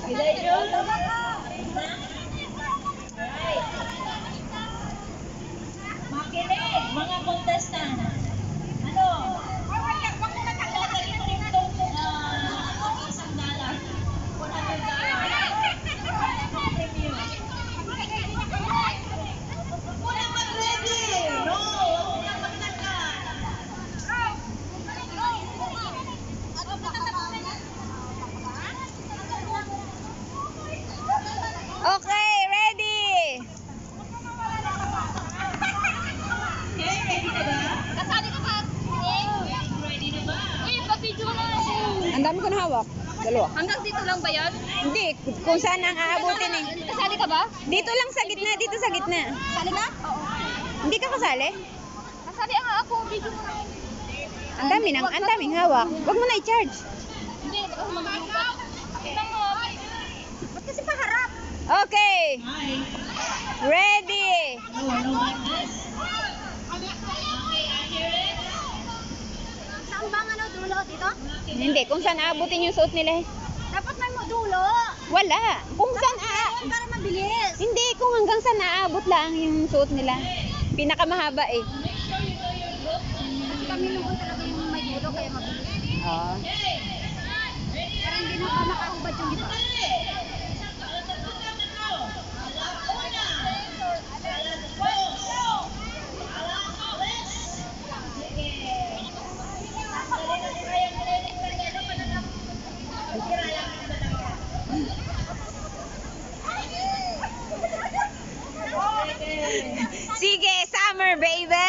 Makinig, mga contestant. Ano? Isang dollar. Okay, ready. Kasali ka ba? Ready na ba? Uy, pa-video na. Ang dami ko na hawak. Dalawa. Hanggang dito lang ba yan? Hindi, kung saan ang aabutin eh. Kasali ka ba? Dito lang sa gitna, dito sa gitna. Kasali ka? Oo. Hindi ka kasali? Kasali nga ako. Video mo na. Ang daming hawak. Huwag mo na i-charge. Hindi, baka mag-iugat. Tignan mo. Ba't kasi paharap? Okay. Ready. Saan bang ano dulo? Dito? Hindi, kung saan aabutin yung suot nila eh. Dapat may mo dulo. Wala. Kung saan Para mabilis. Hindi, kung hanggang saan naaabot lang yung suot nila. Pinakamahaba eh. Kami naman talaga yung may dulo kaya mabilis. Oo. Pero hindi na pa makahubad yung iba. Sige, summer baby.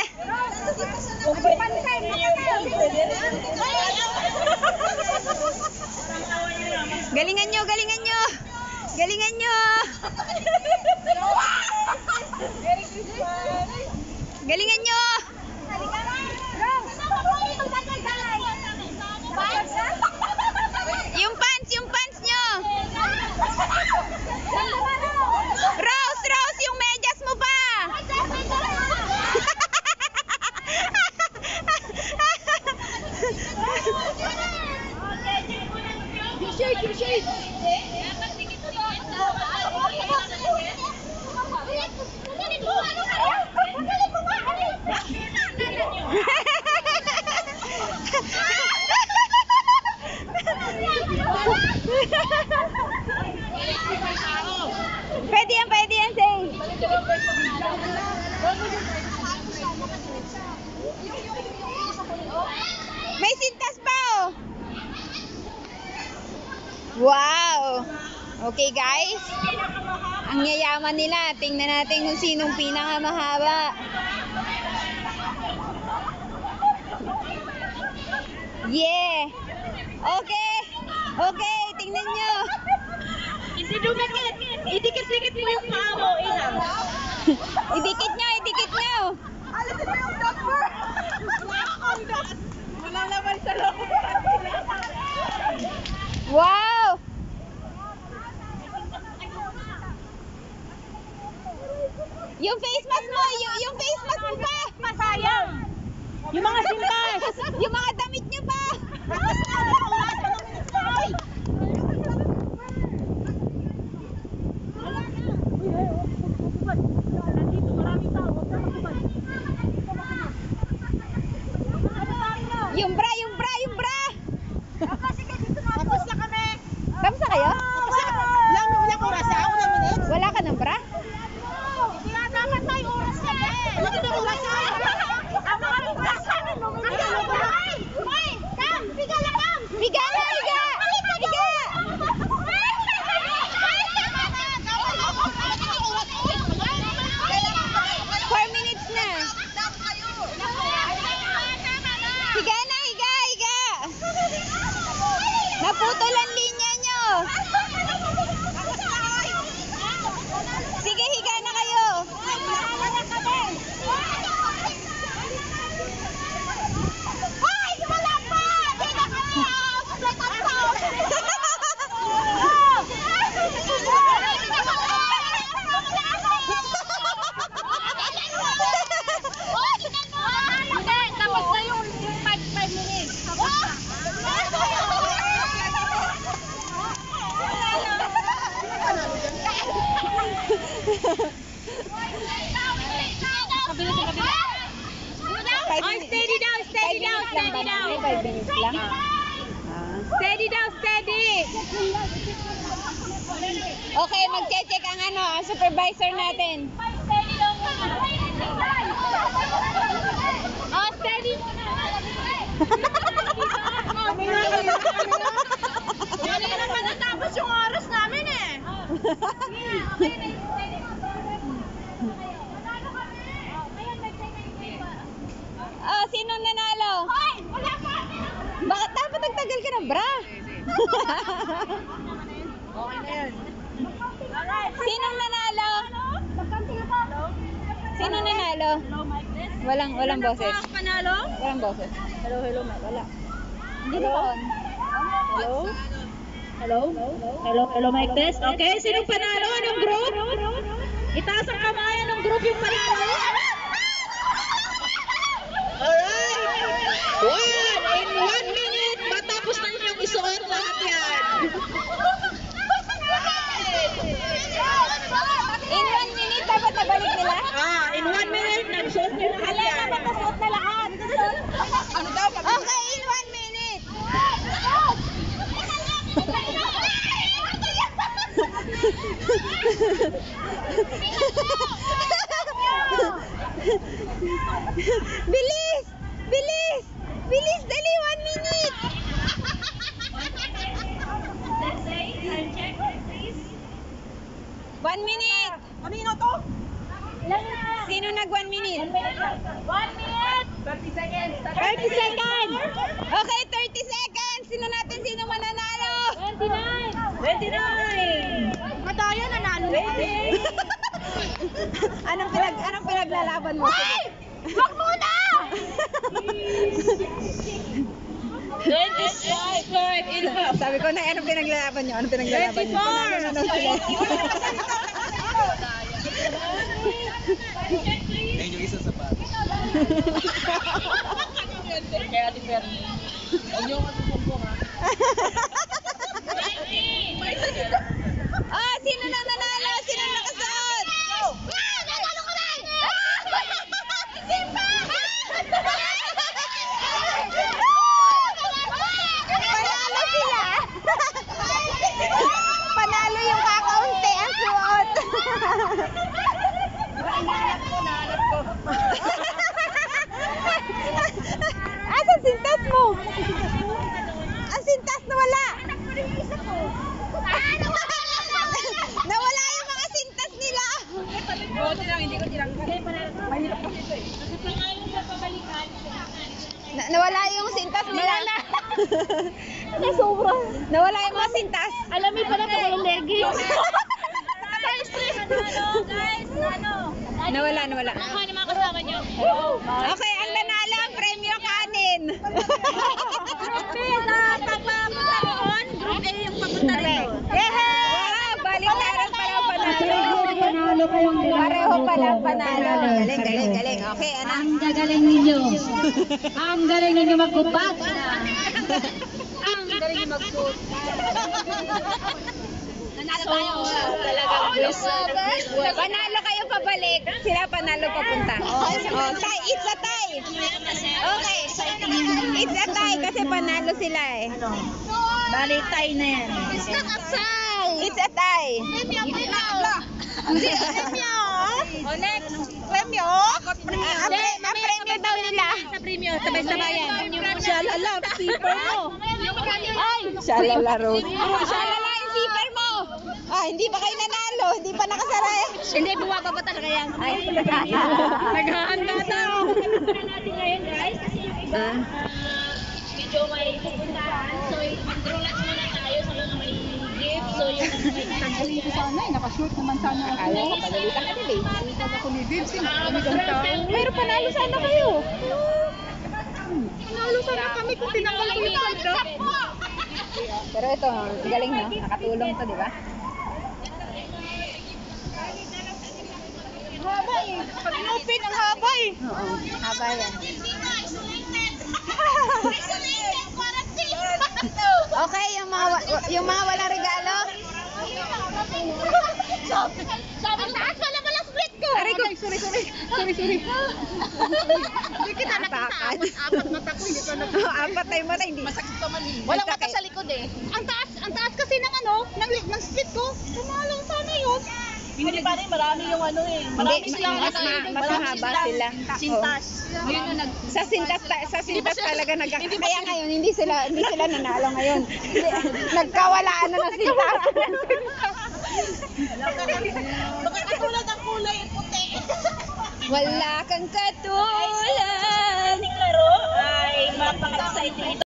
Galingan nyo, galingan nyo. Galingan nyo. Galingan nyo. Yung pants nyo. Rose, Rose, yung medyas mo pa. Pwede yan, say. May sintas pa, oh. Wow. Okay, guys. Ang yayaman nila. Tingnan natin kung sinong pinakamahaba. Yeah. Okay. Okay, tingnan nyo. Hindi dumikit. Idikit-dikit mo yung paa mo, Ina. Idikit nyo, idikit nyo. Alisin mo yung doctor. Wala naman sa loob. Wow. Yung face mask mo, yung face mask mo pa. Masayang. Yung mga sintas. Yung mga damit nyo pa. Nandito maraming tao. Yung bra, yung bra, yung bra. Tapos na kami. Kamusta kayo? Wala ko oras ha? Wala minutes? Wala ka ng bra? Hindi nga dapat may oras kami. Wala ka ng oras ha? Ang mga oras namin. Hoy! Kam! Bigala ka! lang ba namin? 5 minutes lang? Steady daw, steady! Okay, magche-check ang ang supervisor natin. Oh, steady muna! Hindi na naman natapos yung oras namin eh! Oh, sino nanalo? Hoy! Wala pa! Bakit dapat nagtagal ka na, bra? Okay na yan. Sinong nanalo? Sino nanalo? Walang boses. Panalo? Walang boses. Hello, Mike. Wala. Hindi na on. Hello? Hello? Hello, hello, mic test. Okay, sinong panalo? Anong group? Itaas ang kamay. Anong group yung panalo? Alright! One! In 1 minute, matapos na ninyong isuot lahat yan. In 1 minute, dapat nabalik nila? In 1 minute, nagsuot nyo lahat yan. Dapat nasuot na lahat. Ano daw? Okay, in 1 minute. Bilis! Bilis! Bilis! Dali! 1 minute! Let's say, time check, please. 1 minute! Kanino to? Ilan na? Sino nag 1 minute? 1 minute! 30 seconds. 30 seconds! Okay, 30 seconds! Sino mananalo? 29! Matayo, nanalo na kami. Anong pinaglalaban mo? Hoy! Wag muna! 25 in half. Sabi ko na, anong pinaglalaban nyo? Anong pinaglalaban nyo? 24! Panalo na daw sila. Ayun yung isa sa pa. Kaya Ate Fernie. Huwag niyo masusumbong ha. Ah, sino nang nanalo? Sino nakasuot? Nanalo ko rin! Panalo sila! Panalo yung kakaunti ang suot. Nahanap ko. Asan sintas mo? Ang sintas na wala. Nawala yung mga sintas nila. Buti lang, hindi ko tinanggal. Mahirap kasi ito eh. Nawala yung sintas nila. Sobra. Nawala yung mga sintas. Alamig pala pag walang leggings. Guys, Nawala. Ano yung mga kasama niyo? Okay, ang nanalo ang premyo kanin. Group B sa papunta roon. Group A yung papunta rito. Wow, baliktaran pala ang panalo. Panalo kayong dalawa. Pareho pala ang panalo. Galing. Okay, ano? Ang gagaling ninyo. Ang galing ninyo magkupat. Ang galing yung mag-suit. Nanalo tayo. Talagang quiz. Panalo kayo pabalik. Sila panalo papunta. Oh, tie. It's a tie. Okay. It's a tie kasi panalo sila eh. Bali, tie na yan. It's a tie. O next. Premyo? Ang premyo daw nila. Sa premium, sabay-sabayan. Shalala, zipper mo. Ay! Shalala, Rose. Shalala yung zipper mo. Ah, hindi pa kayo nanalo. Hindi pa nakasara eh. Hindi, buwaba pa talaga yan. Ay, Naghahanda daw. natin ngayon, guys, kasi yung iba, Ah. medyo may pupuntahan. So, mag-relax muna tayo sa mga may gift. So, yung Dito sana eh. Nakashoot naman sana ako. Akala ko, padalitan ka nila eh. Pag ako ni Vince, Pero panalo sana kayo. Panalo sana kami kung tinanggal ko yung palda. Pero ito, galing no? Nakatulong to, di ba? Haba eh. Pag inupin, ang haba eh. Oo, haba yan. Okay, yung mga walang regalo. Sabi, ang taas pala split ko. Aray Sorry. Hindi kita nakita. Apat mata ko, hindi ko nakita. Apat tayo mata, hindi. Masakit pa man eh. Walang mata sa likod eh. Ang taas kasi ng ng split ko. Tumalong sana yun. Hindi pa rin, marami yung marami silang mas mahaba sila. Sintas. Sa sintas talaga kaya ngayon hindi sila nanalo ngayon. Nagkawalaan na ng sintas. Baka katulad ang kulay puti. Wala kang katulad. Laro ay mapaka-exciting ito.